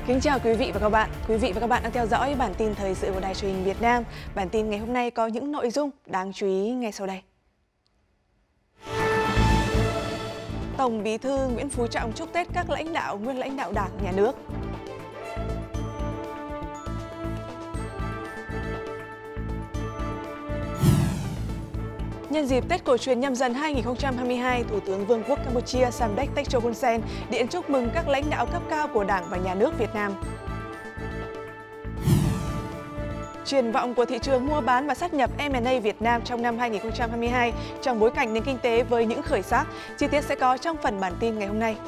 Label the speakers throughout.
Speaker 1: Kính chào quý vị và các bạn. Quý vị và các bạn đang theo dõi bản tin thời sự của Đài Truyền hình Việt Nam. Bản tin ngày hôm nay có những nội dung đáng chú ý ngay sau đây. Tổng Bí thư Nguyễn Phú Trọng chúc Tết các nguyên lãnh đạo Đảng, Nhà nước. Nhân dịp Tết cổ truyền Nhâm Dần 2022, Thủ tướng Vương quốc Campuchia Samdech Techo Hun Sen điện chúc mừng các lãnh đạo cấp cao của Đảng và Nhà nước Việt Nam. Triển vọng của thị trường mua bán và sát nhập M&A Việt Nam trong năm 2022 trong bối cảnh nền kinh tế với những khởi sắc. Chi tiết sẽ có trong phần bản tin ngày hôm nay.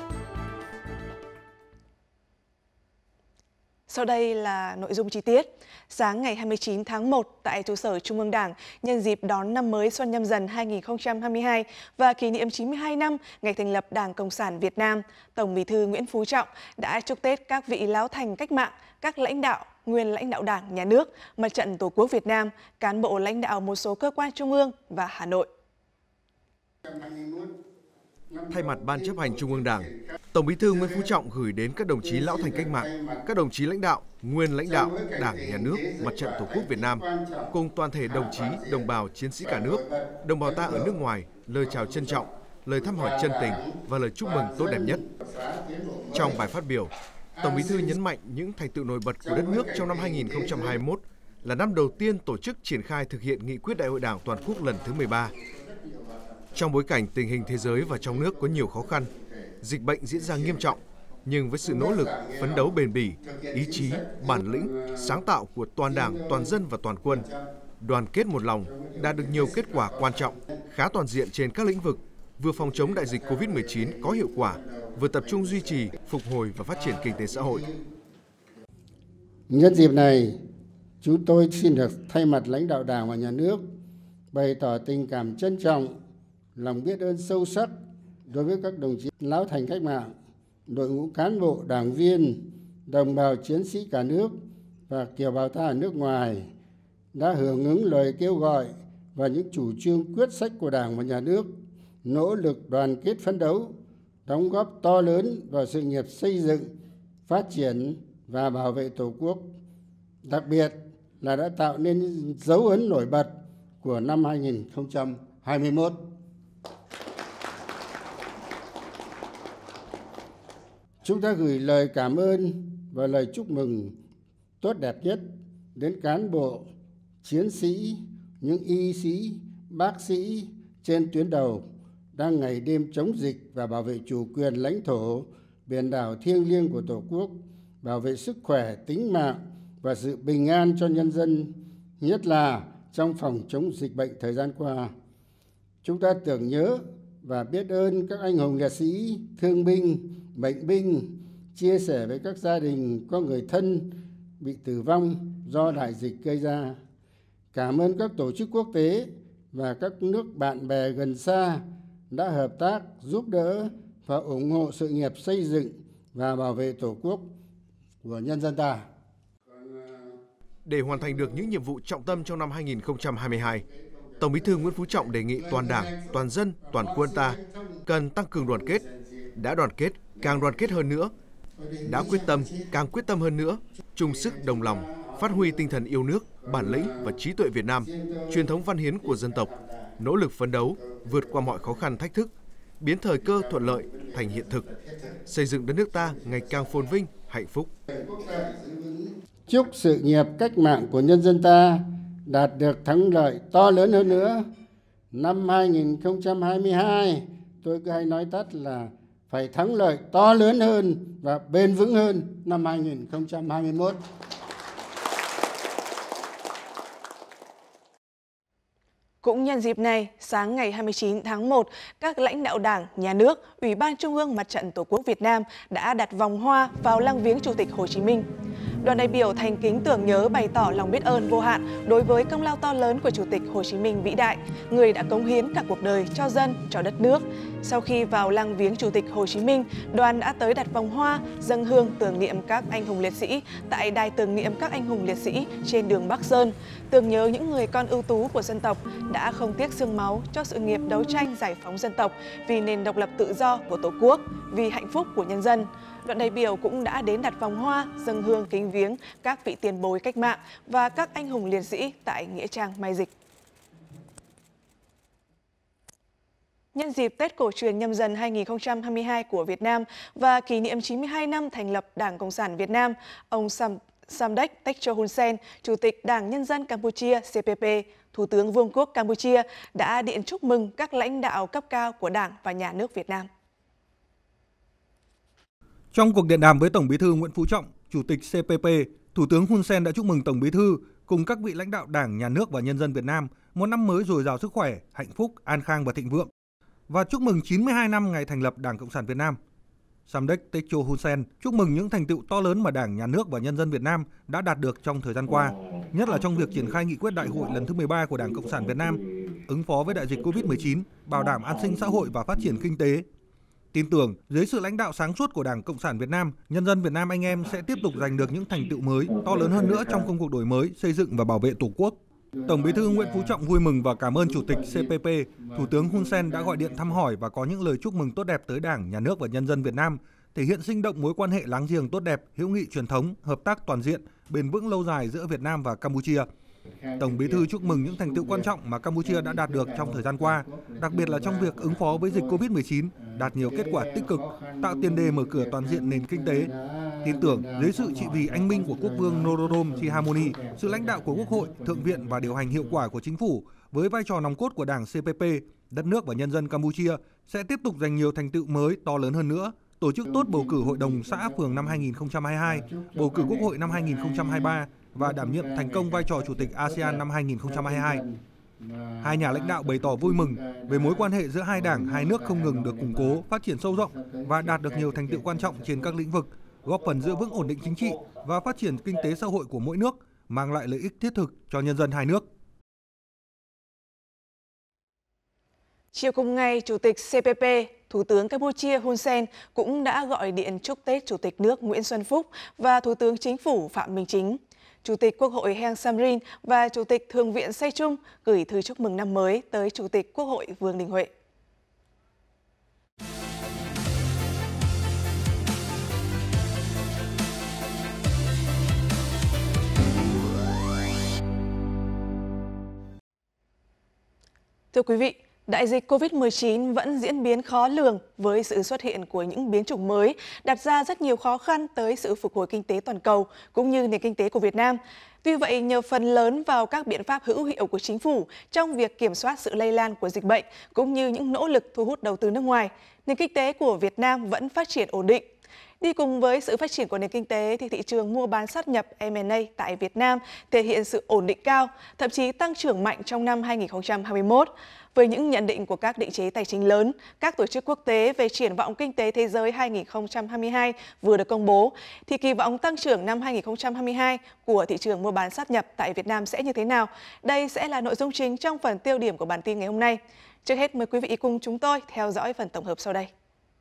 Speaker 1: Sau đây là nội dung chi tiết. Sáng ngày 29 tháng 1 tại trụ sở Trung ương Đảng, nhân dịp đón năm mới Xuân Nhâm Dần 2022 và kỷ niệm 92 năm ngày thành lập Đảng Cộng sản Việt Nam, Tổng Bí thư Nguyễn Phú Trọng đã chúc Tết các vị lão thành cách mạng, các nguyên lãnh đạo Đảng, Nhà nước, Mặt trận Tổ quốc Việt Nam, cán bộ lãnh đạo một số cơ quan trung ương và Hà Nội.
Speaker 2: Thay mặt Ban chấp hành Trung ương Đảng, Tổng Bí thư Nguyễn Phú Trọng gửi đến các đồng chí lão thành cách mạng, các đồng chí lãnh đạo, nguyên lãnh đạo Đảng, Nhà nước, Mặt trận Tổ quốc Việt Nam, cùng toàn thể đồng chí, đồng bào chiến sĩ cả nước, đồng bào ta ở nước ngoài lời chào trân trọng, lời thăm hỏi chân tình và lời chúc mừng tốt đẹp nhất. Trong bài phát biểu, Tổng Bí thư nhấn mạnh những thành tựu nổi bật của đất nước trong năm 2021 là năm đầu tiên tổ chức triển khai thực hiện nghị quyết Đại hội Đảng toàn quốc lần thứ 13. Trong bối cảnh tình hình thế giới và trong nước có nhiều khó khăn, dịch bệnh diễn ra nghiêm trọng, nhưng với sự nỗ lực, phấn đấu bền bỉ, ý chí, bản lĩnh, sáng tạo của toàn Đảng, toàn dân và toàn quân, đoàn kết một lòng, đạt được nhiều kết quả quan trọng, khá toàn diện trên các lĩnh vực, vừa phòng chống đại dịch Covid-19 có hiệu quả, vừa tập trung duy trì, phục hồi và phát triển kinh tế xã hội.
Speaker 3: Nhân dịp này, chúng tôi xin được thay mặt lãnh đạo Đảng và Nhà nước bày tỏ tình cảm trân trọng, lòng biết ơn sâu sắc đối với các đồng chí lão thành cách mạng, đội ngũ cán bộ, đảng viên, đồng bào chiến sĩ cả nước và kiều bào ta ở nước ngoài đã hưởng ứng lời kêu gọi và những chủ trương quyết sách của Đảng và Nhà nước, nỗ lực đoàn kết phấn đấu, đóng góp to lớn vào sự nghiệp xây dựng, phát triển và bảo vệ Tổ quốc, đặc biệt là đã tạo nên dấu ấn nổi bật của năm 2021. Chúng ta gửi lời cảm ơn và lời chúc mừng tốt đẹp nhất đến cán bộ, chiến sĩ, những y sĩ, bác sĩ trên tuyến đầu đang ngày đêm chống dịch và bảo vệ chủ quyền lãnh thổ, biển đảo thiêng liêng của Tổ quốc, bảo vệ sức khỏe, tính mạng và sự bình an cho nhân dân, nhất là trong phòng chống dịch bệnh thời gian qua. Chúng ta tưởng nhớ và biết ơn các anh hùng liệt sĩ, thương binh, bệnh binh, chia sẻ với các gia đình có người thân bị tử vong do đại dịch gây ra. Cảm ơn các tổ chức quốc tế và các nước bạn bè gần xa đã hợp tác, giúp đỡ và ủng hộ sự nghiệp xây dựng và bảo vệ Tổ quốc của nhân dân ta.
Speaker 2: Để hoàn thành được những nhiệm vụ trọng tâm trong năm 2022, Tổng Bí thư Nguyễn Phú Trọng đề nghị toàn Đảng, toàn dân, toàn quân ta cần tăng cường đoàn kết, đã đoàn kết càng đoàn kết hơn nữa, đã quyết tâm càng quyết tâm hơn nữa, chung sức đồng lòng, phát huy tinh thần yêu nước, bản lĩnh và trí tuệ Việt Nam, truyền thống văn hiến của dân tộc, nỗ lực phấn đấu, vượt qua mọi khó khăn thách thức, biến thời cơ thuận lợi thành hiện thực, xây dựng đất nước ta ngày càng phồn vinh, hạnh phúc.
Speaker 3: Chúc sự nghiệp cách mạng của nhân dân ta đạt được thắng lợi to lớn hơn nữa. Năm 2022, tôi cứ hay nói tắt là phải thắng lợi to lớn hơn và bền vững hơn năm 2021.
Speaker 1: Cũng nhân dịp này, sáng ngày 29 tháng 1, các lãnh đạo Đảng, Nhà nước, Ủy ban Trung ương Mặt trận Tổ quốc Việt Nam đã đặt vòng hoa vào lăng viếng Chủ tịch Hồ Chí Minh. Đoàn đại biểu thành kính tưởng nhớ bày tỏ lòng biết ơn vô hạn đối với công lao to lớn của Chủ tịch Hồ Chí Minh vĩ đại, người đã cống hiến cả cuộc đời cho dân, cho đất nước. Sau khi vào lăng viếng Chủ tịch Hồ Chí Minh, đoàn đã tới đặt vòng hoa, dâng hương tưởng niệm các anh hùng liệt sĩ tại đài tưởng niệm các anh hùng liệt sĩ trên đường Bắc Sơn, tưởng nhớ những người con ưu tú của dân tộc đã không tiếc xương máu cho sự nghiệp đấu tranh giải phóng dân tộc vì nền độc lập tự do của Tổ quốc, vì hạnh phúc của nhân dân. Đoàn đại biểu cũng đã đến đặt vòng hoa, dâng hương kính viếng các vị tiền bối cách mạng và các anh hùng liệt sĩ tại nghĩa trang Mai Dịch. Nhân dịp Tết cổ truyền Nhâm Dần 2022 của Việt Nam và kỷ niệm 92 năm thành lập Đảng Cộng sản Việt Nam, ông Samdech Techo Hun Sen, Chủ tịch Đảng Nhân dân Campuchia CPP, Thủ tướng Vương quốc Campuchia đã điện chúc mừng các lãnh đạo cấp cao của Đảng và Nhà nước Việt Nam.
Speaker 4: Trong cuộc điện đàm với Tổng Bí thư Nguyễn Phú Trọng, Chủ tịch CPP, Thủ tướng Hun Sen đã chúc mừng Tổng Bí thư cùng các vị lãnh đạo Đảng, Nhà nước và nhân dân Việt Nam một năm mới dồi dào sức khỏe, hạnh phúc, an khang và thịnh vượng, và chúc mừng 92 năm ngày thành lập Đảng Cộng sản Việt Nam. Samdech Techo Hun Sen chúc mừng những thành tựu to lớn mà Đảng, Nhà nước và nhân dân Việt Nam đã đạt được trong thời gian qua, nhất là trong việc triển khai nghị quyết đại hội lần thứ 13 của Đảng Cộng sản Việt Nam, ứng phó với đại dịch Covid-19, bảo đảm an sinh xã hội và phát triển kinh tế. Tin tưởng dưới sự lãnh đạo sáng suốt của Đảng Cộng sản Việt Nam, nhân dân Việt Nam anh em sẽ tiếp tục giành được những thành tựu mới, to lớn hơn nữa trong công cuộc đổi mới, xây dựng và bảo vệ Tổ quốc. Tổng Bí thư Nguyễn Phú Trọng vui mừng và cảm ơn Chủ tịch CPP, Thủ tướng Hun Sen đã gọi điện thăm hỏi và có những lời chúc mừng tốt đẹp tới Đảng, Nhà nước và nhân dân Việt Nam, thể hiện sinh động mối quan hệ láng giềng tốt đẹp, hữu nghị truyền thống, hợp tác toàn diện, bền vững lâu dài giữa Việt Nam và Campuchia. Tổng Bí thư chúc mừng những thành tựu quan trọng mà Campuchia đã đạt được trong thời gian qua, đặc biệt là trong việc ứng phó với dịch Covid-19, đạt nhiều kết quả tích cực, tạo tiền đề mở cửa toàn diện nền kinh tế. Tin tưởng dưới sự trị vì anh minh của Quốc vương Norodom Sihamoni, sự lãnh đạo của Quốc hội, Thượng viện và điều hành hiệu quả của Chính phủ, với vai trò nòng cốt của Đảng CPP, đất nước và nhân dân Campuchia sẽ tiếp tục giành nhiều thành tựu mới to lớn hơn nữa, tổ chức tốt bầu cử Hội đồng xã phường năm 2022, bầu cử Quốc hội năm 2023, và đảm nhiệm thành công vai trò Chủ tịch ASEAN năm 2022. Hai nhà lãnh đạo bày tỏ vui mừng về mối quan hệ giữa hai đảng, hai nước không ngừng được củng cố, phát triển sâu rộng và đạt được nhiều thành tựu quan trọng trên các lĩnh vực, góp phần giữ vững ổn định chính trị và phát triển kinh tế xã hội của mỗi nước, mang lại lợi ích thiết thực cho nhân dân hai nước.
Speaker 1: Chiều cùng ngày, Chủ tịch CPP, Thủ tướng Campuchia Hun Sen cũng đã gọi điện chúc Tết Chủ tịch nước Nguyễn Xuân Phúc và Thủ tướng Chính phủ Phạm Minh Chính. Chủ tịch Quốc hội Heng Samrin và Chủ tịch Thượng viện Sechung gửi thư chúc mừng năm mới tới Chủ tịch Quốc hội Vương Đình Huệ. Thưa quý vị, đại dịch Covid-19 vẫn diễn biến khó lường với sự xuất hiện của những biến chủng mới, đặt ra rất nhiều khó khăn tới sự phục hồi kinh tế toàn cầu cũng như nền kinh tế của Việt Nam. Tuy vậy, nhờ phần lớn vào các biện pháp hữu hiệu của chính phủ trong việc kiểm soát sự lây lan của dịch bệnh cũng như những nỗ lực thu hút đầu tư nước ngoài, nền kinh tế của Việt Nam vẫn phát triển ổn định. Đi cùng với sự phát triển của nền kinh tế thì thị trường mua bán sát nhập M&A tại Việt Nam thể hiện sự ổn định cao, thậm chí tăng trưởng mạnh trong năm 2021. Với những nhận định của các định chế tài chính lớn, các tổ chức quốc tế về triển vọng kinh tế thế giới 2022 vừa được công bố, thì kỳ vọng tăng trưởng năm 2022 của thị trường mua bán sát nhập tại Việt Nam sẽ như thế nào? Đây sẽ là nội dung chính trong phần tiêu điểm của bản tin ngày hôm nay. Trước hết, mời quý vị cùng chúng tôi theo dõi phần tổng hợp sau đây.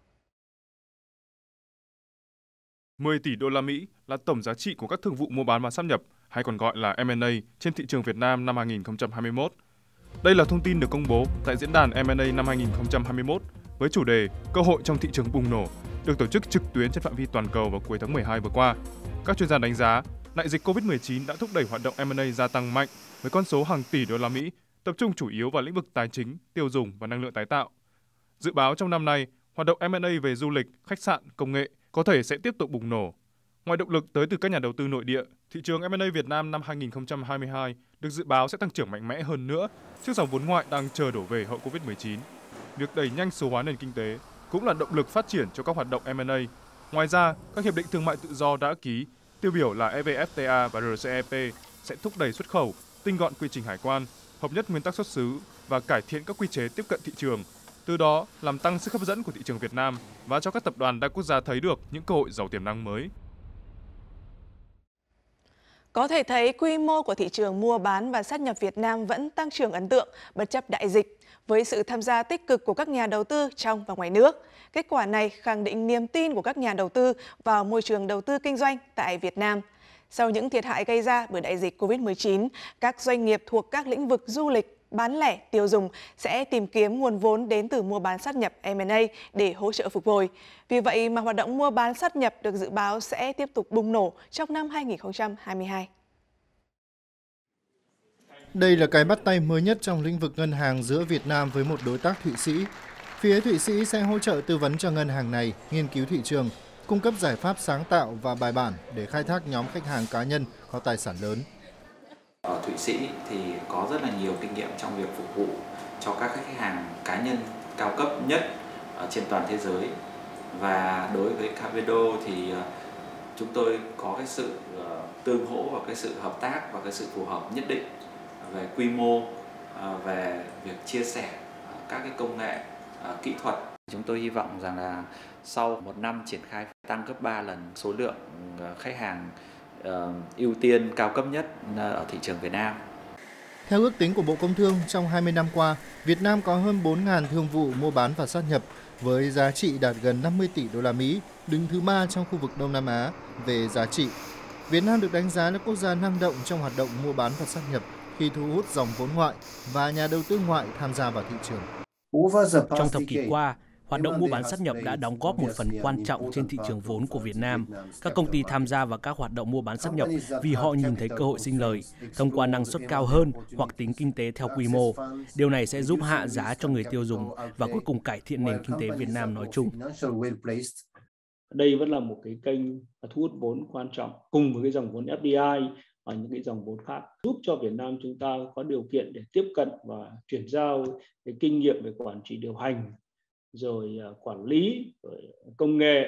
Speaker 5: 10 tỷ đô la Mỹ là tổng giá trị của các thương vụ mua bán và sáp nhập, hay còn gọi là M&A trên thị trường Việt Nam năm 2021. Đây là thông tin được công bố tại diễn đàn M&A năm 2021 với chủ đề Cơ hội trong thị trường bùng nổ, được tổ chức trực tuyến trên phạm vi toàn cầu vào cuối tháng 12 vừa qua. Các chuyên gia đánh giá, đại dịch Covid-19 đã thúc đẩy hoạt động M&A gia tăng mạnh với con số hàng tỷ đô la Mỹ, tập trung chủ yếu vào lĩnh vực tài chính, tiêu dùng và năng lượng tái tạo. Dự báo trong năm nay, hoạt động M&A về du lịch, khách sạn, công nghệ có thể sẽ tiếp tục bùng nổ. Ngoài động lực tới từ các nhà đầu tư nội địa, thị trường M&A Việt Nam năm 2022 được dự báo sẽ tăng trưởng mạnh mẽ hơn nữa trước dòng vốn ngoại đang chờ đổ về hậu Covid-19. Việc đẩy nhanh số hóa nền kinh tế cũng là động lực phát triển cho các hoạt động M&A. Ngoài ra, các hiệp định thương mại tự do đã ký, tiêu biểu là EVFTA và RCEP sẽ thúc đẩy xuất khẩu, tinh gọn quy trình hải quan, hợp nhất nguyên tắc xuất xứ và cải thiện các quy chế tiếp cận thị trường. Từ đó, làm tăng sức hấp dẫn của thị trường Việt Nam và cho các tập đoàn đa quốc gia thấy được những cơ hội giàu tiềm năng mới.
Speaker 1: Có thể thấy quy mô của thị trường mua bán và sát nhập Việt Nam vẫn tăng trưởng ấn tượng bất chấp đại dịch, với sự tham gia tích cực của các nhà đầu tư trong và ngoài nước. Kết quả này khẳng định niềm tin của các nhà đầu tư vào môi trường đầu tư kinh doanh tại Việt Nam. Sau những thiệt hại gây ra bởi đại dịch Covid-19, các doanh nghiệp thuộc các lĩnh vực du lịch, bán lẻ, tiêu dùng sẽ tìm kiếm nguồn vốn đến từ mua bán sát nhập M&A để hỗ trợ phục hồi. Vì vậy mà hoạt động mua bán sát nhập được dự báo sẽ tiếp tục bùng nổ trong năm 2022.
Speaker 6: Đây là cái bắt tay mới nhất trong lĩnh vực ngân hàng giữa Việt Nam với một đối tác Thụy Sĩ. Phía Thụy Sĩ sẽ hỗ trợ tư vấn cho ngân hàng này nghiên cứu thị trường, cung cấp giải pháp sáng tạo và bài bản để khai thác nhóm khách hàng cá nhân có tài sản lớn.
Speaker 7: Ở Thụy Sĩ thì có rất là nhiều kinh nghiệm trong việc phục vụ cho các khách hàng cá nhân cao cấp nhất ở trên toàn thế giới. Và đối với Cavedo thì chúng tôi có cái sự tương hỗ và cái sự hợp tác và cái sự phù hợp nhất định về quy mô, về việc chia sẻ các cái công nghệ, kỹ thuật. Chúng tôi hy vọng rằng là sau một năm triển khai tăng gấp 3 lần số lượng khách hàng ưu tiên cao cấp nhất ở thị trường Việt Nam.
Speaker 6: Theo ước tính của Bộ Công Thương, trong 20 năm qua, Việt Nam có hơn 4.000 thương vụ mua bán và sát nhập với giá trị đạt gần 50 tỷ đô la Mỹ, đứng thứ 3 trong khu vực Đông Nam Á về giá trị. Việt Nam được đánh giá là quốc gia năng động trong hoạt động mua bán và sát nhập khi thu hút dòng vốn ngoại và nhà đầu tư ngoại tham gia vào thị trường.
Speaker 8: Trong thập kỷ qua, hoạt động mua bán sát nhập đã đóng góp một phần quan trọng trên thị trường vốn của Việt Nam. Các công ty tham gia vào các hoạt động mua bán sát nhập vì họ nhìn thấy cơ hội sinh lời, thông qua năng suất cao hơn hoặc tính kinh tế theo quy mô. Điều này sẽ giúp hạ giá cho người tiêu dùng và cuối cùng cải thiện nền kinh tế Việt Nam nói chung.
Speaker 9: Đây vẫn là một cái kênh thu hút vốn quan trọng cùng với cái dòng vốn FDI và những cái dòng vốn khác, giúp cho Việt Nam chúng ta có điều kiện để tiếp cận và chuyển giao cái kinh nghiệm về quản trị điều hành, rồi quản lý, rồi công nghệ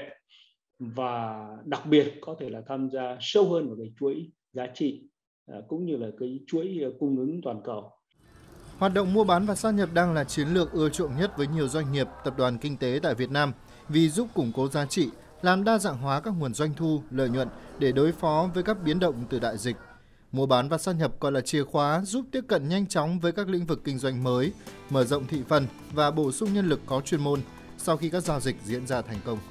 Speaker 9: và đặc biệt có thể là tham gia sâu hơn vào cái chuỗi giá trị cũng như là cái chuỗi cung ứng toàn cầu.
Speaker 6: Hoạt động mua bán và sát nhập đang là chiến lược ưa chuộng nhất với nhiều doanh nghiệp, tập đoàn kinh tế tại Việt Nam vì giúp củng cố giá trị, làm đa dạng hóa các nguồn doanh thu, lợi nhuận để đối phó với các biến động từ đại dịch. Mua bán và sát nhập còn là chìa khóa giúp tiếp cận nhanh chóng với các lĩnh vực kinh doanh mới, mở rộng thị phần và bổ sung nhân lực có chuyên môn sau khi các giao dịch diễn ra thành công.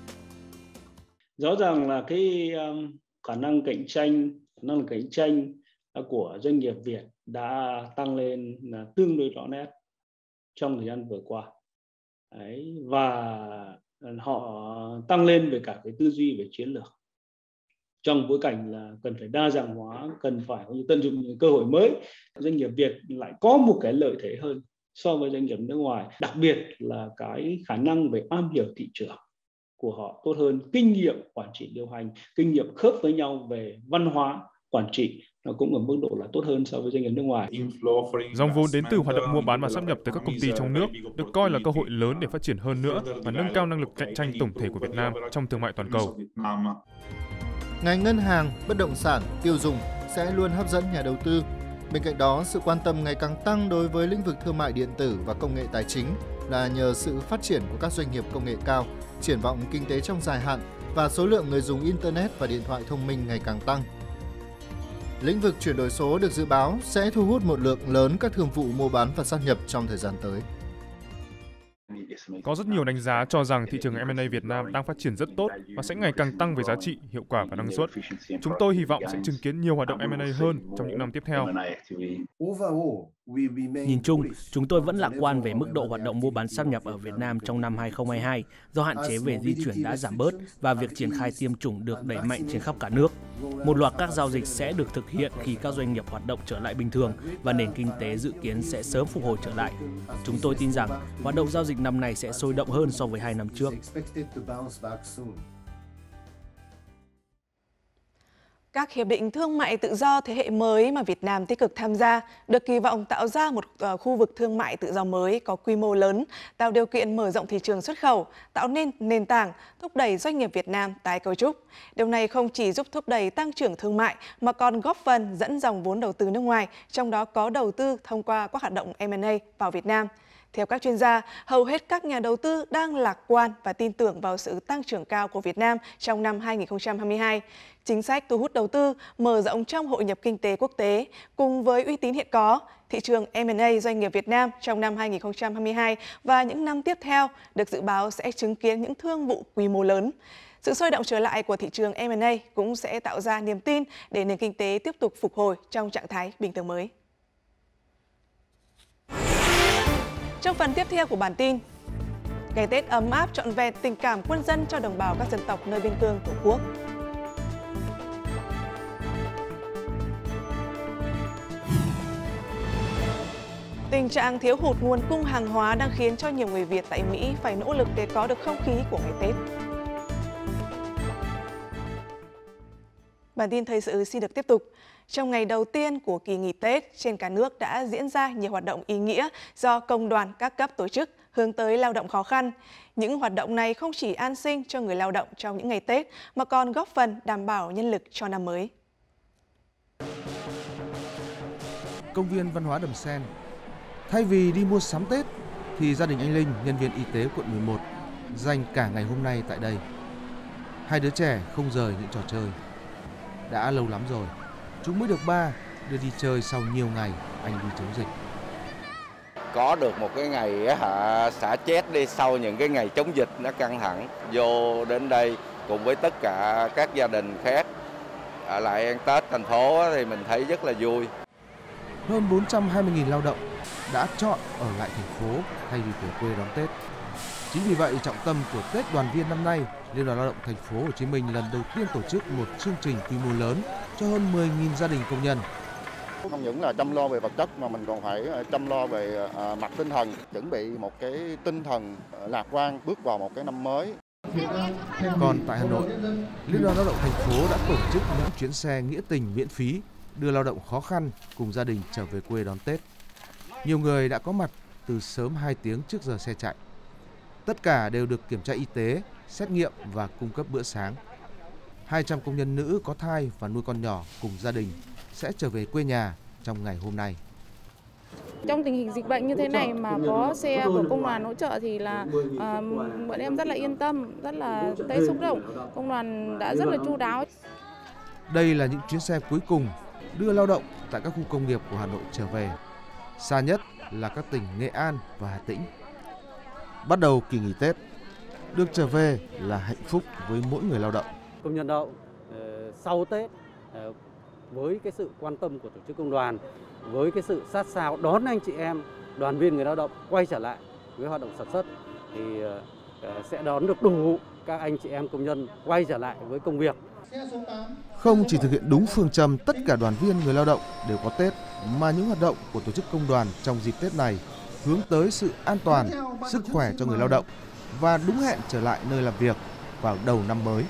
Speaker 9: Rõ ràng là cái khả năng cạnh tranh của doanh nghiệp Việt đã tăng lên là tương đối rõ nét trong thời gian vừa qua. Và họ tăng lên về cả cái tư duy về chiến lược. Trong bối cảnh là cần phải đa dạng hóa, cần phải tận dụng những cơ hội mới, doanh nghiệp Việt lại có một cái lợi thế hơn so với doanh nghiệp nước ngoài, đặc biệt là cái khả năng về am hiểu thị trường của họ tốt hơn, kinh nghiệm quản trị điều hành, kinh nghiệm khớp với nhau về văn hóa quản trị nó cũng ở mức độ là tốt hơn so với doanh nghiệp nước ngoài.
Speaker 5: Dòng vốn đến từ hoạt động mua bán và sáp nhập tới các công ty trong nước được coi là cơ hội lớn để phát triển hơn nữa và nâng cao năng lực cạnh tranh tổng thể của Việt Nam trong thương mại toàn cầu.
Speaker 6: Ngành ngân hàng, bất động sản, tiêu dùng sẽ luôn hấp dẫn nhà đầu tư. Bên cạnh đó, sự quan tâm ngày càng tăng đối với lĩnh vực thương mại điện tử và công nghệ tài chính là nhờ sự phát triển của các doanh nghiệp công nghệ cao, triển vọng kinh tế trong dài hạn và số lượng người dùng Internet và điện thoại thông minh ngày càng tăng. Lĩnh vực chuyển đổi số được dự báo sẽ thu hút một lượng lớn các thương vụ mua bán và sát nhập trong thời gian tới.
Speaker 5: Có rất nhiều đánh giá cho rằng thị trường M&A Việt Nam đang phát triển rất tốt và sẽ ngày càng tăng về giá trị, hiệu quả và năng suất. Chúng tôi hy vọng sẽ chứng kiến nhiều hoạt động M&A hơn trong những năm tiếp theo.
Speaker 8: Nhìn chung, chúng tôi vẫn lạc quan về mức độ hoạt động mua bán sát nhập ở Việt Nam trong năm 2022 do hạn chế về di chuyển đã giảm bớt và việc triển khai tiêm chủng được đẩy mạnh trên khắp cả nước. Một loạt các giao dịch sẽ được thực hiện khi các doanh nghiệp hoạt động trở lại bình thường và nền kinh tế dự kiến sẽ sớm phục hồi trở lại. Chúng tôi tin rằng hoạt động giao dịch năm nay sẽ sôi động hơn so với 2 năm trước.
Speaker 1: Các hiệp định thương mại tự do thế hệ mới mà Việt Nam tích cực tham gia được kỳ vọng tạo ra một khu vực thương mại tự do mới có quy mô lớn, tạo điều kiện mở rộng thị trường xuất khẩu, tạo nên nền tảng, thúc đẩy doanh nghiệp Việt Nam tái cấu trúc. Điều này không chỉ giúp thúc đẩy tăng trưởng thương mại mà còn góp phần dẫn dòng vốn đầu tư nước ngoài, trong đó có đầu tư thông qua các hoạt động M&A vào Việt Nam. Theo các chuyên gia, hầu hết các nhà đầu tư đang lạc quan và tin tưởng vào sự tăng trưởng cao của Việt Nam trong năm 2022. Chính sách thu hút đầu tư, mở rộng trong hội nhập kinh tế quốc tế, cùng với uy tín hiện có, thị trường M&A doanh nghiệp Việt Nam trong năm 2022 và những năm tiếp theo được dự báo sẽ chứng kiến những thương vụ quy mô lớn. Sự sôi động trở lại của thị trường M&A cũng sẽ tạo ra niềm tin để nền kinh tế tiếp tục phục hồi trong trạng thái bình thường mới. Trong phần tiếp theo của bản tin, ngày Tết ấm áp trọn vẹn tình cảm quân dân cho đồng bào các dân tộc nơi biên cương Tổ quốc. Tình trạng thiếu hụt nguồn cung hàng hóa đang khiến cho nhiều người Việt tại Mỹ phải nỗ lực để có được không khí của ngày Tết. Bản tin thời sự xin được tiếp tục. Trong ngày đầu tiên của kỳ nghỉ Tết, trên cả nước đã diễn ra nhiều hoạt động ý nghĩa do công đoàn các cấp tổ chức hướng tới lao động khó khăn. Những hoạt động này không chỉ an sinh cho người lao động trong những ngày Tết, mà còn góp phần đảm bảo nhân lực cho năm mới.
Speaker 10: Công viên văn hóa Đầm Sen. Thay vì đi mua sắm Tết, thì gia đình anh Linh, nhân viên y tế quận 11, dành cả ngày hôm nay tại đây. Hai đứa trẻ không rời những trò chơi. Đã lâu lắm rồi, chúng mới được ba đưa đi chơi sau nhiều ngày anh đi chống dịch.
Speaker 11: Có được một cái ngày xả stress đi sau những cái ngày chống dịch nó căng thẳng, vô đến đây cùng với tất cả các gia đình khác ở lại ăn Tết thành phố thì mình thấy rất là vui.
Speaker 10: Hơn 420.000 lao động đã chọn ở lại thành phố thay vì về quê đón Tết. Chính vì vậy, trọng tâm của Tết đoàn viên năm nay, Liên đoàn Lao động Thành phố Hồ Chí Minh lần đầu tiên tổ chức một chương trình quy mô lớn cho hơn 10.000 gia đình công nhân.
Speaker 12: Không những là chăm lo về vật chất mà mình còn phải chăm lo về mặt tinh thần, chuẩn bị một cái tinh thần lạc quan bước vào một cái năm mới.
Speaker 10: Còn tại Hà Nội, Liên đoàn Lao động Thành phố đã tổ chức những chuyến xe nghĩa tình miễn phí đưa lao động khó khăn cùng gia đình trở về quê đón Tết. Nhiều người đã có mặt từ sớm 2 tiếng trước giờ xe chạy. Tất cả đều được kiểm tra y tế, xét nghiệm và cung cấp bữa sáng. 200 công nhân nữ có thai và nuôi con nhỏ cùng gia đình sẽ trở về quê nhà trong ngày hôm nay.
Speaker 13: Trong tình hình dịch bệnh như thế này mà có xe của công đoàn hỗ trợ thì là bọn em rất là yên tâm, rất là thấy xúc động. Công đoàn đã rất là chu đáo.
Speaker 10: Đây là những chuyến xe cuối cùng đưa lao động tại các khu công nghiệp của Hà Nội trở về. Xa nhất là các tỉnh Nghệ An và Hà Tĩnh. Bắt đầu kỳ nghỉ Tết, được trở về là hạnh phúc với mỗi người lao động.
Speaker 14: Công nhân lao động sau Tết với cái sự quan tâm của tổ chức công đoàn, với cái sự sát sao đón anh chị em đoàn viên người lao động quay trở lại với hoạt động sản xuất thì sẽ đón được đủ các anh chị em công nhân quay trở lại với công việc.
Speaker 10: Không chỉ thực hiện đúng phương châm tất cả đoàn viên người lao động đều có Tết, mà những hoạt động của tổ chức công đoàn trong dịp Tết này hướng tới sự an toàn, sức khỏe cho người lao động và đúng hẹn trở lại nơi làm việc vào đầu năm mới.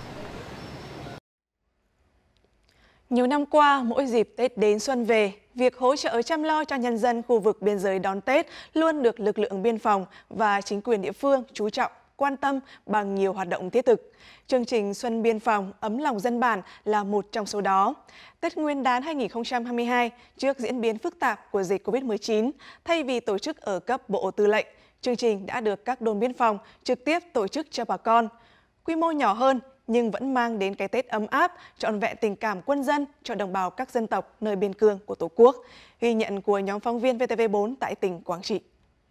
Speaker 1: Nhiều năm qua, mỗi dịp Tết đến xuân về, việc hỗ trợ chăm lo cho nhân dân khu vực biên giới đón Tết luôn được lực lượng biên phòng và chính quyền địa phương chú trọng, quan tâm bằng nhiều hoạt động thiết thực. Chương trình Xuân Biên phòng ấm lòng dân bản là một trong số đó. Tết Nguyên đán 2022, trước diễn biến phức tạp của dịch Covid-19, thay vì tổ chức ở cấp Bộ Tư lệnh, chương trình đã được các đồn biên phòng trực tiếp tổ chức cho bà con. Quy mô nhỏ hơn nhưng vẫn mang đến cái Tết ấm áp, trọn vẹn tình cảm quân dân cho đồng bào các dân tộc nơi biên cương của Tổ quốc. Ghi nhận của nhóm phóng viên VTV4 tại tỉnh Quảng Trị.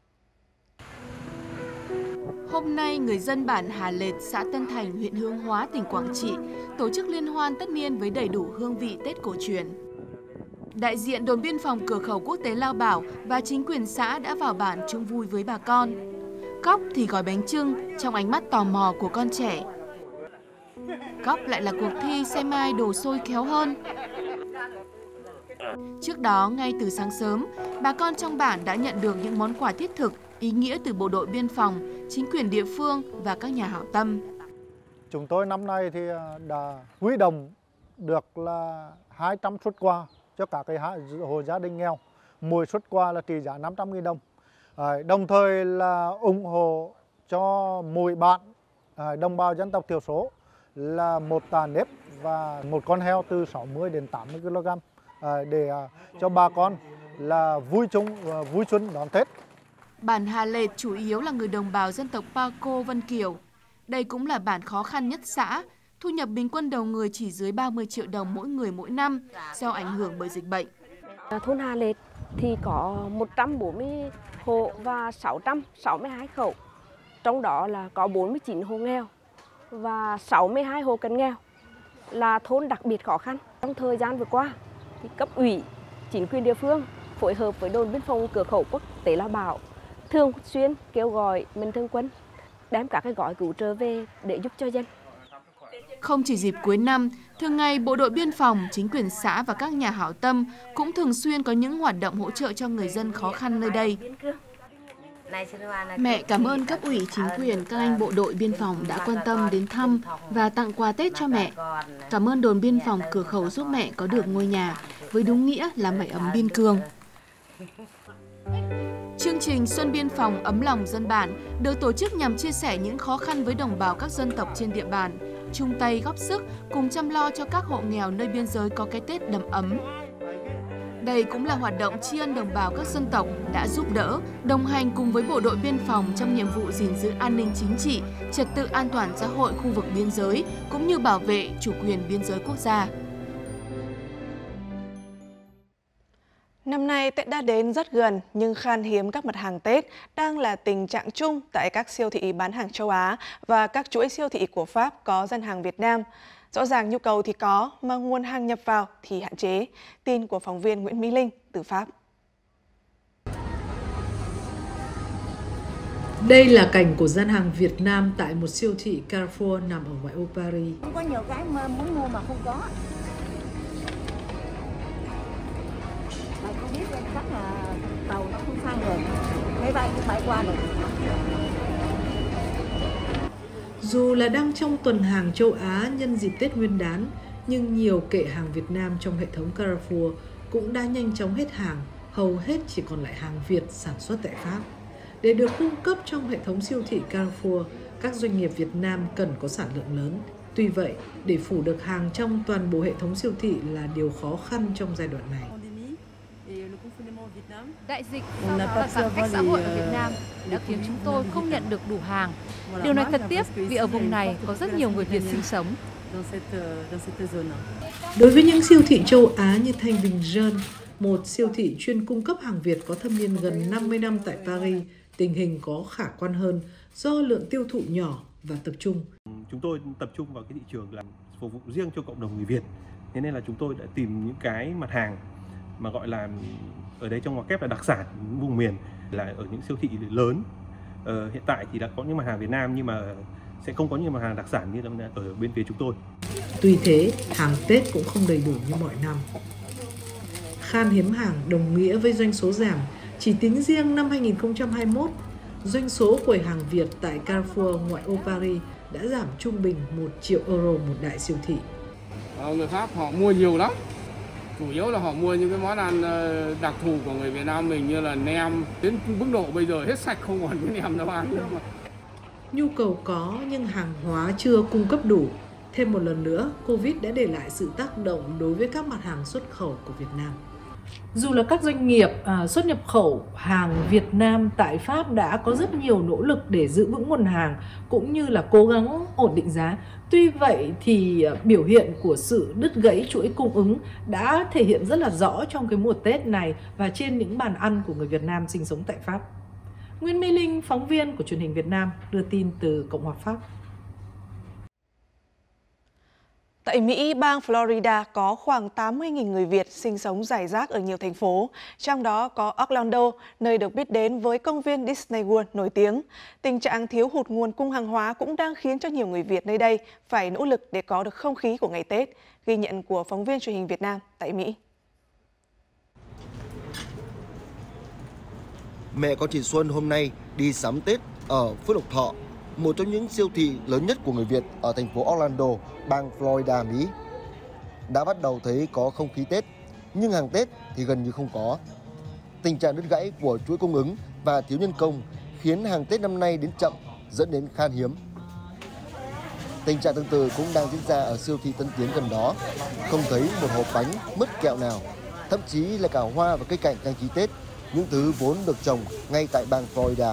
Speaker 15: Hôm nay, người dân bản Hà Lệt, xã Tân Thành, huyện Hướng Hóa, tỉnh Quảng Trị tổ chức liên hoan tất niên với đầy đủ hương vị Tết cổ truyền. Đại diện đồn biên phòng cửa khẩu quốc tế Lao Bảo và chính quyền xã đã vào bản chung vui với bà con. Cóc thì gói bánh chưng trong ánh mắt tò mò của con trẻ. Cóc lại là cuộc thi xem ai đồ sôi khéo hơn. Trước đó, ngay từ sáng sớm, bà con trong bản đã nhận được những món quà thiết thực, ý nghĩa từ bộ đội biên phòng, chính quyền địa phương và các nhà hảo tâm.
Speaker 16: Chúng tôi năm nay thì đã huy động được là 200 suất quà cho các cái hộ gia đình nghèo. Mỗi suất quà là trị giá 500.000 đồng. Đồng thời là ủng hộ cho mỗi bạn đồng bào dân tộc thiểu số là một tà nếp và một con heo từ 60 đến 80 kg để cho bà con là vui xuân đón Tết.
Speaker 15: Bản Hà Lệt chủ yếu là người đồng bào dân tộc Paco Vân Kiều. Đây cũng là bản khó khăn nhất xã, thu nhập bình quân đầu người chỉ dưới 30 triệu đồng mỗi người mỗi năm do ảnh hưởng bởi dịch bệnh.
Speaker 17: Thôn Hà Lệt thì có 140 hộ và 662 khẩu, trong đó là có 49 hộ nghèo và 62 hộ cận nghèo, là thôn đặc biệt khó khăn. Trong thời gian vừa qua, thì cấp ủy, chính quyền địa phương phối hợp với đồn biên phòng cửa khẩu quốc tế La Bảo thường xuyên kêu gọi mạnh thường quân đem các cái gói cứu trợ về để giúp cho dân.
Speaker 15: Không chỉ dịp cuối năm, thường ngày Bộ đội Biên phòng, chính quyền xã và các nhà hảo tâm cũng thường xuyên có những hoạt động hỗ trợ cho người dân khó khăn nơi đây. Mẹ cảm ơn cấp ủy, chính quyền, các anh bộ đội biên phòng đã quan tâm đến thăm và tặng quà Tết cho mẹ. Cảm ơn đồn biên phòng cửa khẩu giúp mẹ có được ngôi nhà, với đúng nghĩa là mái ấm biên cương. Chương trình Xuân Biên phòng ấm lòng dân bản được tổ chức nhằm chia sẻ những khó khăn với đồng bào các dân tộc trên địa bàn, chung tay góp sức cùng chăm lo cho các hộ nghèo nơi biên giới có cái Tết đầm ấm. Đây cũng là hoạt động tri ân đồng bào các dân tộc đã giúp đỡ, đồng hành cùng với bộ đội biên phòng trong nhiệm vụ gìn giữ an ninh chính trị, trật tự an toàn xã hội khu vực biên giới, cũng như bảo vệ chủ quyền biên giới quốc gia.
Speaker 1: Năm nay Tết đã đến rất gần nhưng khan hiếm các mặt hàng Tết đang là tình trạng chung tại các siêu thị bán hàng châu Á và các chuỗi siêu thị của Pháp có gian hàng Việt Nam. Rõ ràng nhu cầu thì có mà nguồn hàng nhập vào thì hạn chế. Tin của phóng viên Nguyễn Mỹ Linh từ Pháp.
Speaker 18: Đây là cảnh của gian hàng Việt Nam tại một siêu thị Carrefour nằm ở ngoại ô Paris.
Speaker 19: Không có nhiều cái mà muốn mua mà không có. Mày không biết chắc là tàu nó không sang rồi. Máy bay cũng bay qua rồi.
Speaker 18: Dù là đang trong tuần hàng châu Á nhân dịp Tết Nguyên đán, nhưng nhiều kệ hàng Việt Nam trong hệ thống Carrefour cũng đã nhanh chóng hết hàng, hầu hết chỉ còn lại hàng Việt sản xuất tại Pháp. Để được cung cấp trong hệ thống siêu thị Carrefour, các doanh nghiệp Việt Nam cần có sản lượng lớn. Tuy vậy, để phủ được hàng trong toàn bộ hệ thống siêu thị là điều khó khăn trong giai đoạn này.
Speaker 20: Đại dịch và giãn cách xã hội ở Việt Nam đã khiến chúng tôi không nhận được đủ hàng. Điều này thật tiếc vì ở vùng này có rất nhiều người Việt sinh sống.
Speaker 18: Đối với những siêu thị châu Á như Thanh Bình Jeune, một siêu thị chuyên cung cấp hàng Việt có thâm niên gần 50 năm tại Paris, tình hình có khả quan hơn do lượng tiêu thụ nhỏ và tập trung.
Speaker 21: Chúng tôi tập trung vào cái thị trường là phục vụ riêng cho cộng đồng người Việt. Thế nên là chúng tôi đã tìm những cái mặt hàng mà gọi là ở đây trong ngoặc kép là đặc sản vùng miền, là ở những siêu thị lớn. Hiện tại thì đã có những mặt hàng Việt Nam nhưng mà sẽ không có những mặt hàng đặc sản như ở bên phía chúng tôi.
Speaker 18: Tuy thế, hàng Tết cũng không đầy đủ như mọi năm. Khan hiếm hàng đồng nghĩa với doanh số giảm. Chỉ tính riêng năm 2021, doanh số quầy hàng Việt tại Carrefour ngoại ô Paris đã giảm trung bình 1 triệu euro một đại siêu thị.
Speaker 22: Người Pháp họ mua nhiều lắm. Chủ yếu là họ mua những cái món ăn đặc thù của người Việt Nam mình như là nem. Đến mức độ bây giờ hết sạch không còn cái nem đâu ăn nữa mà.
Speaker 18: Nhu cầu có nhưng hàng hóa chưa cung cấp đủ. Thêm một lần nữa, Covid đã để lại sự tác động đối với các mặt hàng xuất khẩu của Việt Nam. Dù là các doanh nghiệp xuất nhập khẩu hàng Việt Nam tại Pháp đã có rất nhiều nỗ lực để giữ vững nguồn hàng cũng như là cố gắng ổn định giá. Tuy vậy thì biểu hiện của sự đứt gãy chuỗi cung ứng đã thể hiện rất là rõ trong cái mùa Tết này và trên những bàn ăn của người Việt Nam sinh sống tại Pháp. Nguyễn Mỹ Linh, phóng viên của truyền hình Việt Nam, đưa tin từ Cộng hòa Pháp.
Speaker 1: Tại Mỹ, bang Florida có khoảng 80.000 người Việt sinh sống rải rác ở nhiều thành phố, trong đó có Orlando, nơi được biết đến với công viên Disney World nổi tiếng. Tình trạng thiếu hụt nguồn cung hàng hóa cũng đang khiến cho nhiều người Việt nơi đây phải nỗ lực để có được không khí của ngày Tết, ghi nhận của phóng viên truyền hình Việt Nam tại Mỹ.
Speaker 23: Mẹ con chị Xuân hôm nay đi sắm Tết ở Phước Lộc Thọ, một trong những siêu thị lớn nhất của người Việt ở thành phố Orlando, bang Florida, Mỹ. Đã bắt đầu thấy có không khí Tết, nhưng hàng Tết thì gần như không có. Tình trạng đứt gãy của chuỗi cung ứng và thiếu nhân công khiến hàng Tết năm nay đến chậm, dẫn đến khan hiếm. Tình trạng tương tự cũng đang diễn ra ở siêu thị Tân Tiến gần đó. Không thấy một hộp bánh, mứt kẹo nào, thậm chí là cả hoa và cây cảnh trang trí Tết những thứ vốn được trồng ngay tại bang Florida.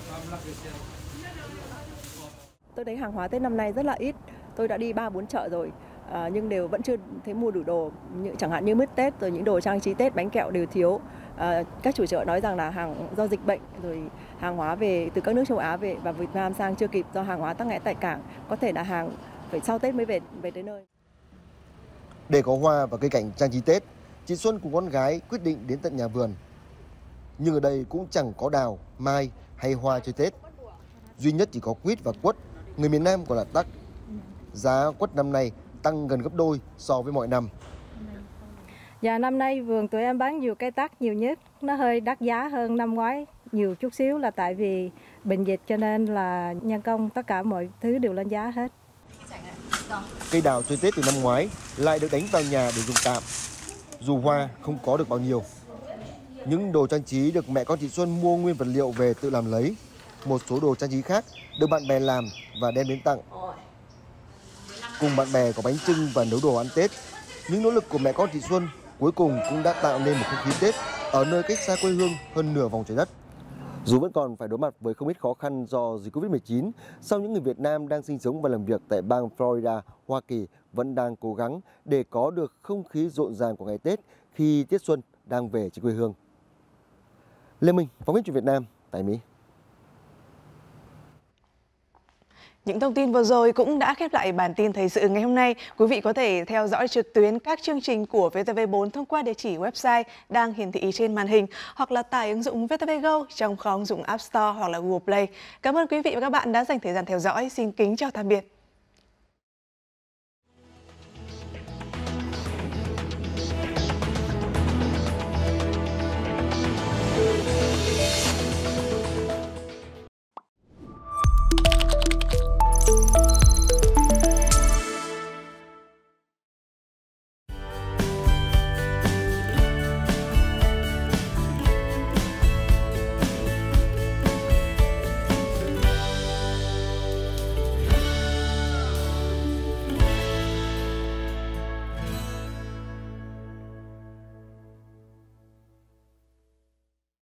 Speaker 2: Tôi thấy hàng hóa Tết năm nay rất là ít. Tôi đã đi 3-4 chợ rồi, nhưng đều vẫn chưa thấy mua đủ đồ. Chẳng hạn như mứt Tết, rồi những đồ trang trí Tết, bánh kẹo đều thiếu. Các chủ chợ nói rằng là hàng do dịch bệnh, rồi hàng hóa về từ các nước châu Á về và Việt Nam sang chưa kịp do hàng hóa tắc nghẽn tại cảng. Có thể là hàng phải sau Tết mới về tới nơi.
Speaker 23: Để có hoa và cây cảnh trang trí Tết, chị Xuân cùng con gái quyết định đến tận nhà vườn. Nhưng ở đây cũng chẳng có đào, mai hay hoa chơi Tết. Duy nhất chỉ có quýt và quất, người miền Nam gọi là tắc. Giá quất năm nay tăng gần gấp đôi so với mọi năm.
Speaker 3: Dạ, năm nay vườn tụi em bán nhiều cây tắc nhiều nhất, nó hơi đắt giá hơn năm ngoái nhiều chút xíu là tại vì bệnh dịch cho nên là nhân công tất cả mọi thứ đều lên giá hết.
Speaker 23: Cây đào chơi Tết từ năm ngoái lại được đánh vào nhà để dùng tạm. Dù hoa không có được bao nhiêu. Những đồ trang trí được mẹ con chị Xuân mua nguyên vật liệu về tự làm lấy. Một số đồ trang trí khác được bạn bè làm và đem đến tặng. Cùng bạn bè có bánh chưng và nấu đồ ăn Tết, những nỗ lực của mẹ con chị Xuân cuối cùng cũng đã tạo nên một không khí Tết ở nơi cách xa quê hương hơn nửa vòng trái đất. Dù vẫn còn phải đối mặt với không ít khó khăn do dịch Covid-19, song những người Việt Nam đang sinh sống và làm việc tại bang Florida, Hoa Kỳ vẫn đang cố gắng để có được không khí rộn ràng của ngày Tết khi Tết Xuân đang về trên quê hương. Lê Minh, phóng viên Truyền Việt Nam tại Mỹ.
Speaker 1: Những thông tin vừa rồi cũng đã khép lại bản tin thời sự ngày hôm nay. Quý vị có thể theo dõi trực tuyến các chương trình của VTV4 thông qua địa chỉ website đang hiển thị trên màn hình hoặc là tải ứng dụng VTV Go trong kho ứng dụng App Store hoặc là Google Play. Cảm ơn quý vị và các bạn đã dành thời gian theo dõi. Xin kính chào tạm biệt.